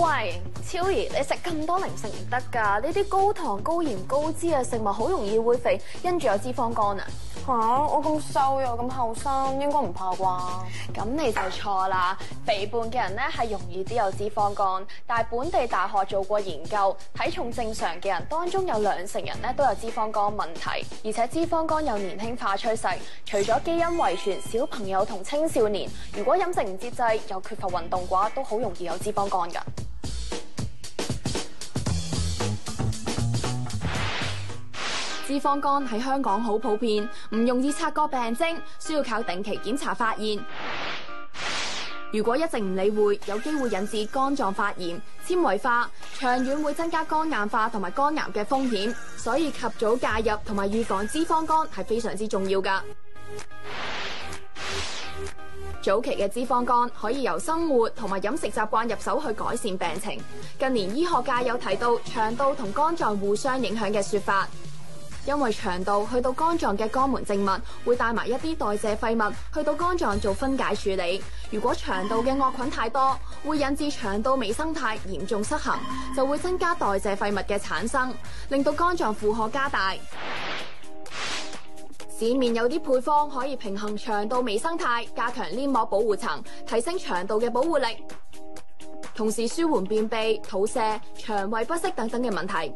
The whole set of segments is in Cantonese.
喂，超兒，你食咁多零食唔得㗎，呢啲高糖、高鹽、高脂嘅食物好容易會肥，因住有脂肪肝啊！ 嚇！我咁瘦又咁後生，應該唔怕啩？ 咁你就錯啦，肥胖嘅人咧係容易啲有脂肪肝，但係本地大學做過研究，體重正常嘅人當中有2成人咧都有脂肪肝問題，而且脂肪肝有年輕化趨勢。除咗基因遺傳，小朋友同青少年如果飲食唔節制又缺乏運動嘅話，都好容易有脂肪肝㗎。脂肪肝喺香港好普遍，唔容易察覺病徵，需要靠定期檢查發現。如果一直唔理會，有機會引致肝臟發炎、纖維化，長遠會增加肝硬化同埋肝癌嘅風險。所以及早介入同埋預防脂肪肝係非常之重要㗎。早期嘅脂肪肝可以由生活同埋飲食習慣入手去改善病情。近年醫學界有提到腸道同肝臟互相影響嘅說法。因為腸道去到肝臟嘅肝門靜脈會帶埋一啲代謝廢物去到肝臟做分解處理。如果腸道嘅惡菌太多，會引致腸道微生態嚴重失衡，就會增加代謝廢物嘅產生，令到肝臟負荷加大。市面有啲配方可以平衡腸道微生態，加強黏膜保護層，提升腸道嘅保護力，同時舒緩便秘、肚瀉、腸胃不適等等嘅問題。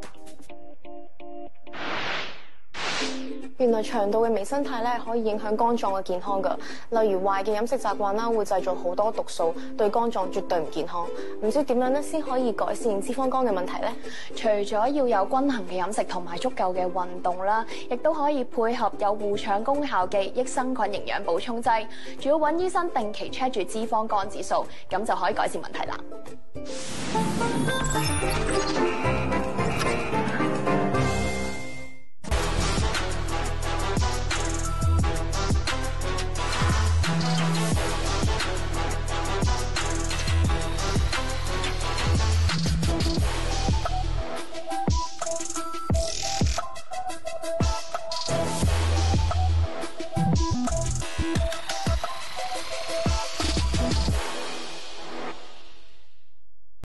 原來腸道嘅微生態咧可以影響肝臟嘅健康㗎，例如壞嘅飲食習慣啦，會製造好多毒素，對肝臟絕對唔健康。唔知點樣咧先可以改善脂肪肝嘅問題咧？ 除咗要有均衡嘅飲食同埋足夠嘅運動啦，亦都可以配合有護腸功效嘅益生菌營養補充劑，仲要揾醫生定期 check 住脂肪肝指數，咁就可以改善問題啦。